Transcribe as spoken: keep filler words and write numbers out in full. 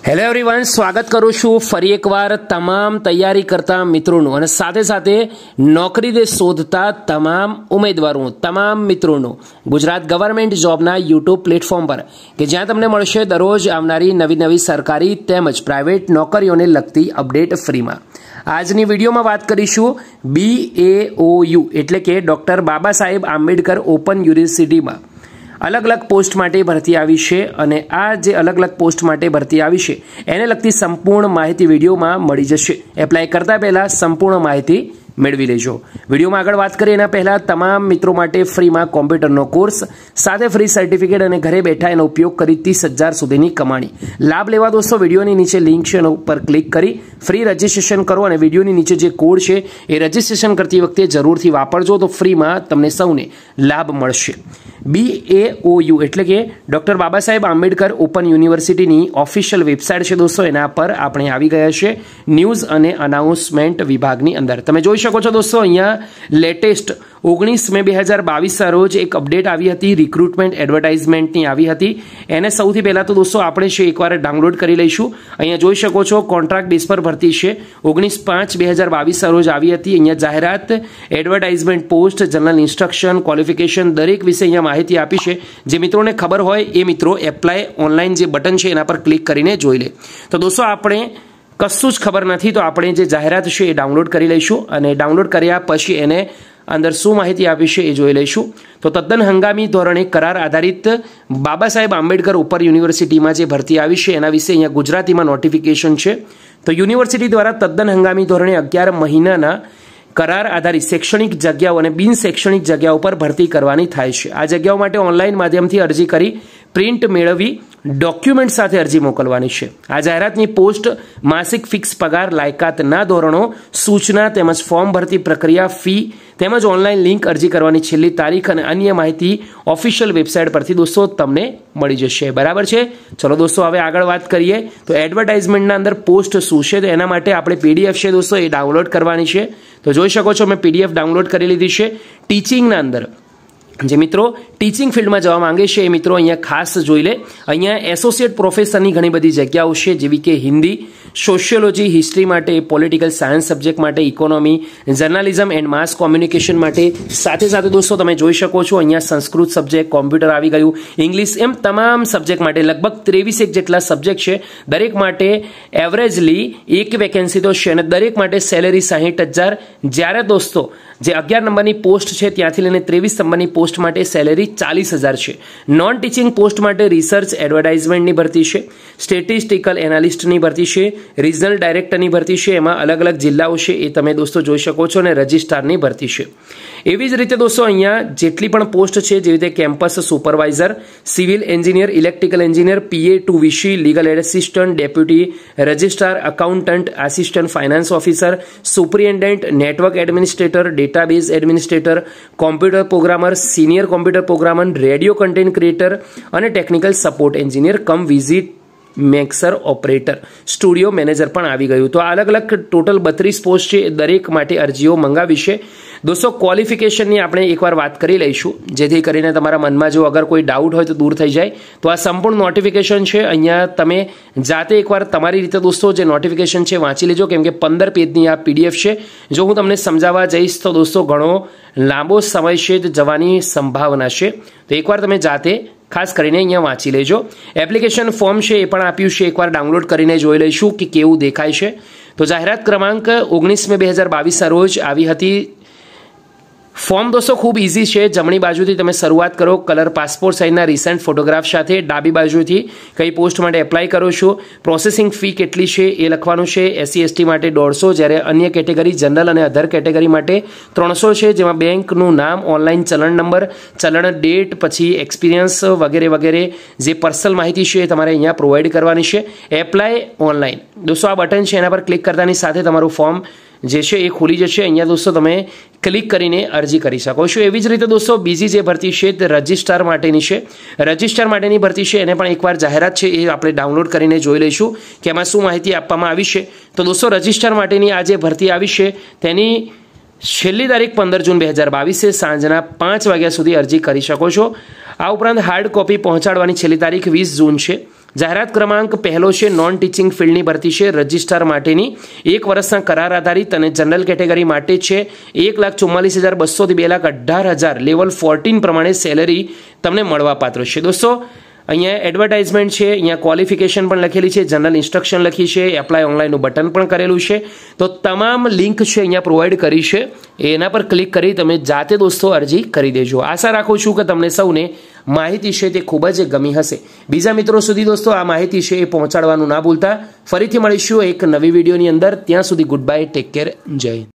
Hello everyone, સ્વાગત કરું છું ફરી એકવાર તમામ તૈયારી કરતા મિત્રોનું અને સાથે સાથે નોકરી દે શોધતા તમામ ઉમેદવારો તમામ મિત્રોનું ગુજરાત ગવર્મેન્ટ જોબના યુટ્યુબ પ્લેટફોર્મ પર કે જ્યાં તમને મળશે દરરોજ આવનારી નવી નવી સરકારી તેમજ પ્રાઇવેટ નોકરીઓને લગતી અપડેટ ફ્રીમાં। આજની વિડીયોમાં વાત કરીશું બી એ ઓ યુ એટલે કે ડૉક્ટર બાબા સાહેબ આંબેડકર ઓપન યુનિવર્સિટીમાં अलग अलग पोस्ट माटे भरती आवी छे अने आ जे अलग अलग पोस्ट माटे भरती आवी छे एने लगती संपूर्ण माहिती विडियो में मळी जशे। एप्लाय करता पहला संपूर्ण माहिती मेळवी लेजो। विडियो में आगळ बात करीए एना पहला तमाम मित्रों माटे फ्री में कॉम्प्यूटरनो कोर्स साथे फ्री सर्टिफिकेट अने घरे बैठा एनो उपयोग करी तीस हजार सुधीनी कमाणी लाभ लेवा दोस्तों विडियोनी नीचे लिंक छे एना पर क्लिक करी फ्री रजिस्ट्रेशन करो अने विडियोनी नीचे जे कोड छे ए रजिस्ट्रेशन करती वखते जरूरथी वापरजो तो फ्री में तमने सौने लाभ मळशे। बी ए ओ यू एटले के doctor Baba Saheb Ambedkar open university official website है दोस्तों, एना पर आपणे आवी गया छे न्यूज अने अनाउंसमेंट विभागनी अंदर। तमे जोई शको छो दोस्तों अहींया लेटेस्ट ओगनीस मे बे हज़ार बावीस रोज एक अपडेट आई हती रिक्रूटमेंट एडवर्टाइजमेंटनी आई हती। एने सौथी पहला तो दोस्तों आपणे छे एकवार डाउनलॉड करी लईशुं। अहींया जोई शको छो कॉन्ट्राक्ट बेस पर भरती छे ओगनीस पांच बे हज़ार बावीस रोज आई हती। अहींया जाहेरात advertisement post general instruction qualification दरेक विषय अहींया माहिती आपी छे। जे मित्रों ने खबर होय ए मित्रों एप्लाय ऑनलाइन जे बटन छे एना पर क्लिक करीने जोई ले। तो दोस्तों आपणे कशुं ज खबर नथी तो आपणे जे जाहेरात छे ए डाउनलॉड करी लईशुं अने डाउनलॉड कर्या पछी एने अंदर शू माहिती आपी छे ए जोई लईशुं। तो तद्दन हंगामी धोरणे करार आधारित बाबा साहेब आंबेडकर ओपन यूनिवर्सिटी में जे भरती आई है एना विषे अहींया गुजराती में नोटिफिकेशन है। तो यूनिवर्सिटी द्वारा तद्दन हंगामी धोरणे अगियार महीनाना करार आधारित शैक्षणिक जग्याओं और बिन शैक्षणिक जग्याओं पर भरती करवानी थाय छे। आ जग्याओं माटे ऑनलाइन माध्यमथी अरजी करी प्रिंट मेळवी डॉक्यूमेंट साथे अरजी मोकलवानी छे। आ जाहेरातनी पोस्ट मासिक फिक्स पगार लायकातना धोरणों सूचना तेमज फॉर्म भरती प्रक्रिया फी तेमज ऑनलाइन लिंक अरजी करवानी छेल्ली तारीख अने अन्य माहिती ऑफिशियल वेबसाइट परथी दोस्तों तमने मळी जशे। बराबर छे। चलो दोस्तों हवे आगळ वात करीए तो एडवर्टाइजमेंटना अंदर पोस्ट शुं छे तो एना माटे आपणे पीडीएफ छे दोस्तों ए डाउनलॉड करवानी छे। तो जोई शको छो मैं पीडीएफ डाउनलॉड करी लीधी छे। टीचिंगना अंदर जे मित्रों टीचिंग फील्ड में जवा मांगे छे ए मित्रों अहींया खास जोई ले। अहींया एसोसिएट प्रोफेसरनी घणी बधी जग्याओ छे जेवी के हिंदी सोशियोलॉजी हिस्ट्री माटे पॉलिटिकल सायन्स सब्जेक्ट माटे economy journalism and mass communication माटे साथे साथे दोस्तों तमे जोई शको छो अहींया संस्कृत सब्जेक्ट कॉम्प्यूटर आवी गयुं इंग्लिश एम तमाम सब्जेक्ट माटे लगभग तेवीस एक जेटला सब्जेक्ट छे। दरेक माटे एवरेजली एक वेकेन्सी तो छे अने दरेक माटे सेलेरी साठ हज़ार ज्यारे दोस्तों जे अगियार नंबरनी पोस्ट छे त्यांथी लईने तेवीस नंबरनी पोस्ट माटे सेलेरी चालीस हज़ार छे। नॉन टीचिंग पोस्ट माटे रिसर्च एडवर्टाइजमेंटनी भरती छे, स्टेटिस्टिकल एनालिस्टनी भरती छे, रिजनल डायरेक्टरनी भरती छे। एमां अलग अलग जिल्लाओ छे ए तमे दोस्तों जोई शको छो अने रजिस्ट्रारनी भरती छे। एवी ज रीते दोस्तों अहींया जेटली पण पोस्ट छे जेवी रीते campus supervisor civil engineer electrical engineer PA to VC legal assistant deputy registrar accountant assistant finance officer superintendent network administrator database administrator computer programmer senior computer programmer radio content creator और technical support engineer cum visit mixer operator studio manager पण आवी गयुं। तो अलग अलग total बत्रीस post छे दरेक माटे अरजीओ मंगावी छे। दोस्तों क्वॉलिफिकेशननी आपणे एकवार वात करी लईशुं जेथी करीने तमारा मनमा जो अगर कोई डाउट होय तो दूर थई जाय। तो आ संपूर्ण नोटिफिकेशन छे अहींया तमे जाते एकवार तमारी रीते दोस्तों जे नोटिफिकेशन छे वांची लेजो केम के पंदर पेजनी आ पीडीएफ छे। जो हूँ तमने समजाववा जईश तो दोस्तों घणो लांबो समय छे जवानी संभावना छे। तो एकवार तमे जाते खास करीने अहींया वांची लेजो। एप्लिकेशन फॉर्म छे ए पण आप्युं छे एकवार डाउनलॉड करीने जोई लईशुं कि केवुं देखाय छे। तो जाहेरात क्रमांक ओगनीस मे बे हज़ार बावीस रोज आई हती। फॉर्म दोस्तों खूब इजी है। जमणी बाजुथी तमे शरूआत करो कलर पासपोर्ट साइजना रिसेंट फोटोग्राफ साथे डाबी बाजुथी कई पोस्ट माटे एप्लाय करो छो प्रोसेसिंग फी केटली छे ए लखवानुं छे। एससी एसटी माटे दौड़सो ज्यारे अन्य केटेगरी जनरल और अधर केटेगरी माटे त्रणसो छे जेमां बेंकनुं नाम ऑनलाइन चलन नंबर चलन डेट पछी एक्सपीरियंस वगैरह वगैरह जे पर्सनल माहिती छे तमारे अहींया प्रोवाइड करवानी छे। एप्लाय ऑनलाइन दोस्तों आ बटन छे एना पर क्लिक करतानी साथे तमारुं फॉर्म जे छे ए खुली जशे। अहींया दोस्तों तमे क्लिक करीने अरजी करी शको छो। एवी ज रीते दोस्तों बीजी जे भरती छे ते रजिस्ट्रार माटेनी छे। रजिस्ट्रार माटेनी भरती छे एने पण एकवार जाहेरात छे ए आपणे डाउनलॉड करीने जोई लईशुं के एमां शुं माहिती आपवामां आवी छे। तो दोस्तों रजिस्ट्रार माटेनी आ जे भरती आवी छे तेनी छेल्ली तारीख पंदर जून बे हज़ार बावीस से सांजना पांच वाग्या सुधी अरजी करी शको छो। आ उपरांत हार्ड कॉपी पहोंचाडवानी छेल्ली तारीख वीस जून छे। જાહેરાત ક્રમાંક પહેલો છે નોન ટીચિંગ ફિલ્ડની ભરતી છે રજિસ્ટ્રાર માટેની એક વર્ષના કરાર આધારિત અને જનરલ કેટેગરી માટે છે એક લાખ ચુમ્માલીસ હજાર બસોથી બે લાખ અઢાર હજાર લેવલ ફોર્ટીન પ્રમાણે સેલેરી તમને મળવાપાત્ર છે દોસ્તો। અહીંયા એડવર્ટાઇઝમેન્ટ છે, અહીંયા ક્વોલિફિકેશન પણ લખેલી છે, જનરલ ઇન્સ્ટ્રક્શન લખી છે, એપ્લાય ઓનલાઈનનું બટન પણ કરેલું છે। તો તમામ લિંક છે અહીંયા પ્રોવાઈડ કરી છે, એના પર ક્લિક કરી તમે જાતે દોસ્તો અરજી કરી દેજો। આશા રાખું છું કે તમને સૌને માહિતી છે તે ખૂબ જ ગમી હશે। બીજા મિત્રો સુધી દોસ્તો આ માહિતી છે એ પહોંચાડવાનું ના ભૂલતા। ફરીથી મળીશું એક નવી વિડીયોની અંદર, ત્યાં સુધી ગુડ બાય, ટેક કેર, જય હિન્દ।